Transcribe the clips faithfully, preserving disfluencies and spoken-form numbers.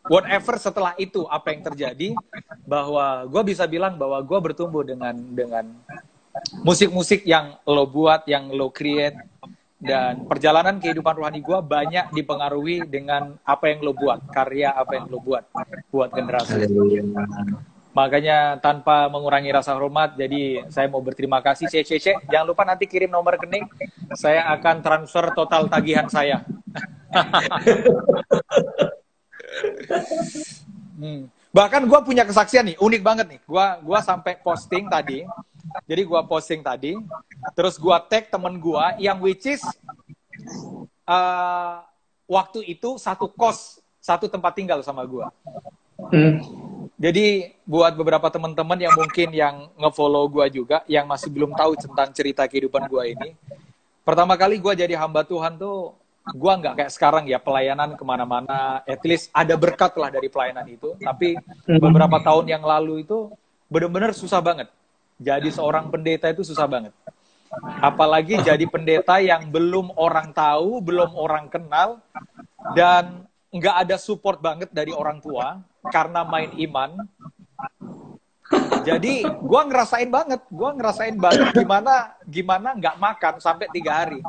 whatever setelah itu apa yang terjadi, bahwa gue bisa bilang bahwa gue bertumbuh dengan dengan musik-musik yang lo buat, yang lo create, dan perjalanan kehidupan rohani gue banyak dipengaruhi dengan apa yang lo buat, karya apa yang lo buat buat generasi. Makanya tanpa mengurangi rasa hormat, jadi saya mau berterima kasih. Cece, Cece, jangan lupa nanti kirim nomor rekening, saya akan transfer total tagihan saya. hmm. Bahkan gue punya kesaksian nih, unik banget nih. Gue gua sampai posting tadi, jadi gue posting tadi, terus gue tag temen gue yang which is uh, waktu itu satu kos, satu tempat tinggal sama gue. Hmm. Jadi buat beberapa teman-teman yang mungkin yang nge-follow gue juga, yang masih belum tahu tentang cerita kehidupan gue ini, pertama kali gue jadi hamba Tuhan tuh, gue nggak kayak sekarang ya, pelayanan kemana-mana, at least ada berkat lah dari pelayanan itu. Tapi beberapa tahun yang lalu itu bener-bener susah banget. Jadi seorang pendeta itu susah banget. Apalagi jadi pendeta yang belum orang tahu, belum orang kenal, dan nggak ada support banget dari orang tua karena main iman. Jadi gue ngerasain banget, gue ngerasain banget gimana gimana nggak makan sampai tiga hari.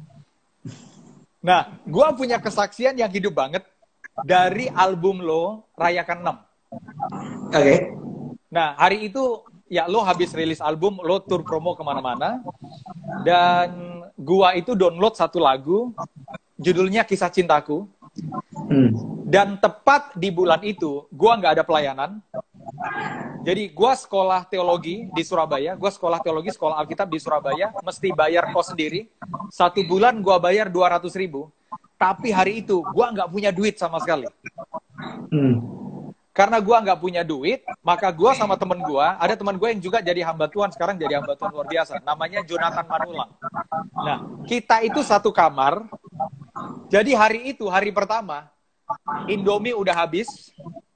Nah, gue punya kesaksian yang hidup banget dari album lo, Rayakan enam. Oke. Okay. Nah, hari itu ya lo habis rilis album, lo tour promo kemana-mana, dan gue itu download satu lagu, judulnya Kisah Cintaku. Hmm. Dan tepat di bulan itu, gue nggak ada pelayanan. Jadi gue sekolah teologi di Surabaya, gue sekolah teologi, sekolah Alkitab di Surabaya, mesti bayar kos sendiri. Satu bulan gue bayar dua ratus ribu. Tapi hari itu, gue nggak punya duit sama sekali. Hmm. Karena gue nggak punya duit, maka gue sama temen gue, ada teman gue yang juga jadi hamba Tuhan, sekarang jadi hamba Tuhan luar biasa. Namanya Jonathan Manulang. Nah, kita itu satu kamar. Jadi hari itu, hari pertama, Indomie udah habis,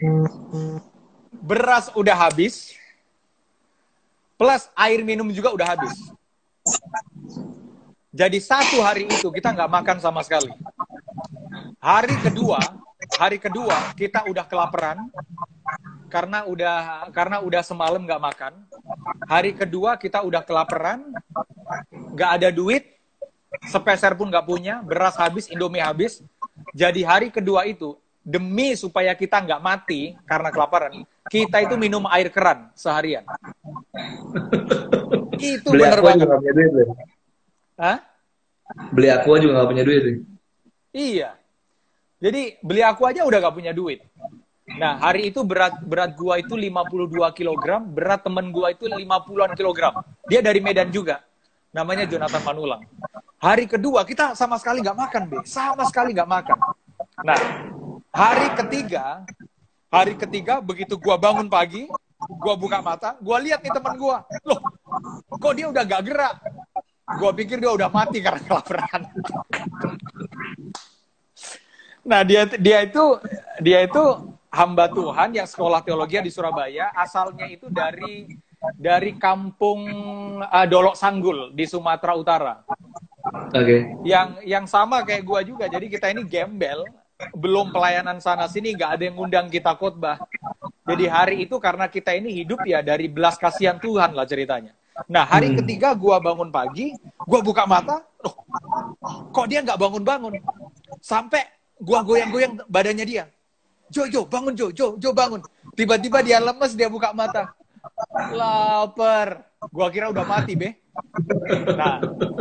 beras udah habis, plus air minum juga udah habis. Jadi satu hari itu kita nggak makan sama sekali. Hari kedua, hari kedua kita udah kelaparan karena udah karena udah semalam nggak makan. Hari kedua kita udah kelaparan, nggak ada duit, sepeser pun nggak punya, beras habis, Indomie habis. Jadi hari kedua itu, demi supaya kita nggak mati karena kelaparan, kita itu minum air keran seharian. Itu beli bener aqua banget. Juga gak punya duit, deh. Hah? Beli aqua juga nggak punya duit. Deh. Iya. Jadi beli aqua aja udah nggak punya duit. Nah, hari itu berat berat gua itu lima puluh dua kilogram, berat temen gua itu lima puluhan kilogram. Dia dari Medan juga. Namanya Jonathan Manulang. Hari kedua kita sama sekali nggak makan, Be. Sama sekali nggak makan. Nah, hari ketiga, hari ketiga begitu gua bangun pagi, gua buka mata, gua lihat nih teman gua. Loh, kok dia udah gak gerak? Gua pikir dia udah mati karena kelaparan. Nah, dia dia itu dia itu hamba Tuhan yang sekolah teologi di Surabaya, asalnya itu dari dari kampung uh, Dolok Sanggul di Sumatera Utara. Oke. Okay. Yang yang sama kayak gua juga. Jadi kita ini gembel, belum pelayanan sana sini, nggak ada yang ngundang kita khotbah. Jadi hari itu karena kita ini hidup ya dari belas kasihan Tuhan lah ceritanya. Nah, hari hmm. ketiga gua bangun pagi, gua buka mata, loh, kok dia nggak bangun-bangun? Sampai gua goyang-goyang badannya dia. Jo, Jo, bangun Jo, Jo, Jo bangun. Tiba-tiba dia lemes, dia buka mata. Lapar. Gua kira udah mati, Be. Nah,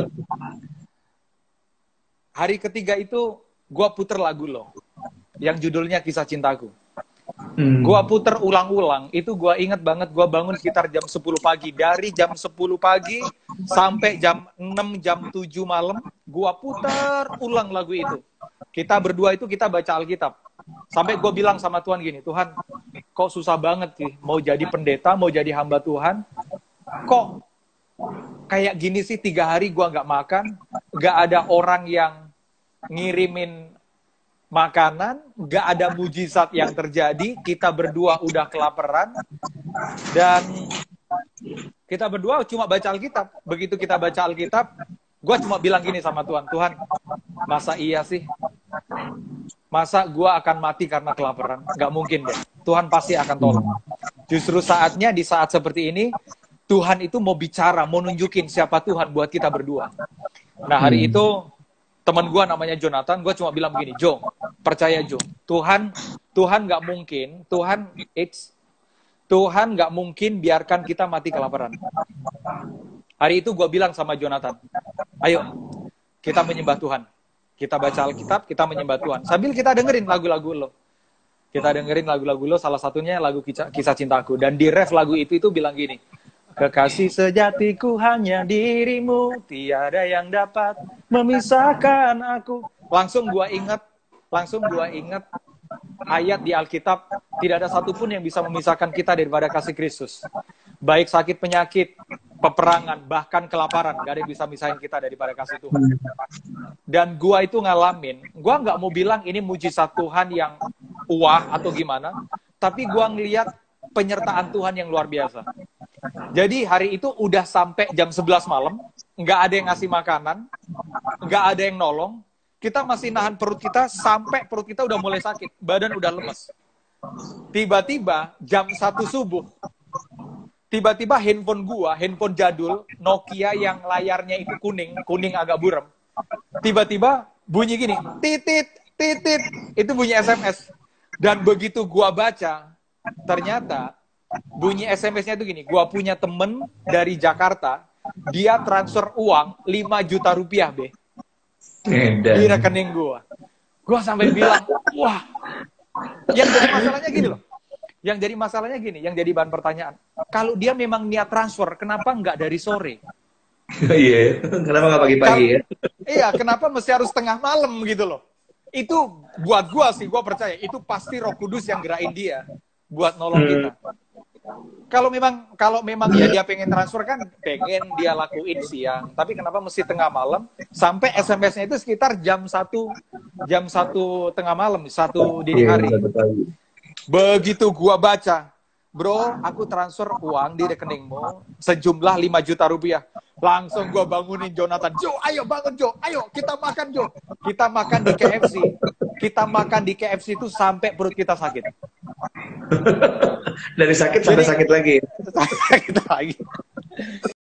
hari ketiga itu gua puter lagu lo yang judulnya Kisah Cintaku. Hmm. Gua puter ulang-ulang, itu gua inget banget gua bangun sekitar jam sepuluh pagi. Dari jam sepuluh pagi sampai jam enam, jam tujuh malam, gua puter ulang lagu itu. Kita berdua itu kita baca Alkitab. Sampai gua bilang sama Tuhan gini, Tuhan, kok susah banget sih mau jadi pendeta, mau jadi hamba Tuhan. Kok kayak gini sih, tiga hari gua nggak makan, nggak ada orang yang ngirimin makanan, nggak ada mujizat yang terjadi, kita berdua udah kelaparan, dan kita berdua cuma baca Alkitab. Begitu kita baca Alkitab, gue cuma bilang gini sama Tuhan, Tuhan, masa iya sih? Masa gua akan mati karena kelaparan? Nggak mungkin deh. Tuhan pasti akan tolong. Justru saatnya, di saat seperti ini, Tuhan itu mau bicara, mau nunjukin siapa Tuhan buat kita berdua. Nah, hari itu, teman gua namanya Jonathan, gua cuma bilang begini, Jo, percaya Jo, Tuhan, Tuhan nggak mungkin, Tuhan, it's, Tuhan nggak mungkin biarkan kita mati kelaparan. Hari itu gua bilang sama Jonathan, ayo, kita menyembah Tuhan. Kita baca Alkitab, kita menyembah Tuhan. Sambil kita dengerin lagu-lagu lo. Kita dengerin lagu-lagu lo, salah satunya lagu kisah, kisah cintaku. Dan di ref lagu itu itu bilang gini, kekasih sejatiku hanya dirimu, tiada yang dapat memisahkan aku. Langsung gua ingat, langsung gua ingat ayat di Alkitab, tidak ada satupun yang bisa memisahkan kita daripada kasih Kristus. Baik sakit penyakit, peperangan, bahkan kelaparan, gak ada yang bisa misahin kita daripada kasih Tuhan. Dan gua itu ngalamin, gua nggak mau bilang ini mujizat Tuhan yang wah atau gimana, tapi gua ngeliat penyertaan Tuhan yang luar biasa. Jadi hari itu udah sampai jam sebelas malam, nggak ada yang ngasih makanan, nggak ada yang nolong, kita masih nahan perut kita sampai perut kita udah mulai sakit, badan udah lemes. Tiba-tiba jam satu subuh, tiba-tiba handphone gua, handphone jadul, Nokia yang layarnya itu kuning, kuning agak buram. Tiba-tiba bunyi gini, titit, titit, itu bunyi S M S. Dan begitu gua baca, ternyata bunyi S M S-nya itu gini, gua punya temen dari Jakarta, dia transfer uang lima juta rupiah, Be. Di rekening gua. Gua sampai bilang, wah, yang jadi masalahnya gini loh. Yang jadi masalahnya gini, yang jadi bahan pertanyaan. Kalau dia memang niat transfer, kenapa nggak dari sore? Iya, kenapa nggak pagi-pagi ya? Iya, kenapa mesti harus tengah malam gitu loh? Itu buat gua sih, gua percaya itu pasti Roh Kudus yang gerakin dia buat nolong kita. Kalau memang kalau memang ya dia pengen transfer kan, pengen dia lakuin siang. Tapi kenapa mesti tengah malam? Sampai S M S-nya itu sekitar jam satu jam satu tengah malam, satu dini hari. Begitu gua baca, bro, aku transfer uang di rekeningmu sejumlah lima juta rupiah. Langsung gua bangunin Jonathan. Jo, ayo bangun Jo, ayo kita makan Jo. Kita makan di K F C. Kita makan di K F C itu sampai perut kita sakit. Dari sakit sampai sakit lagi. Sakit lagi.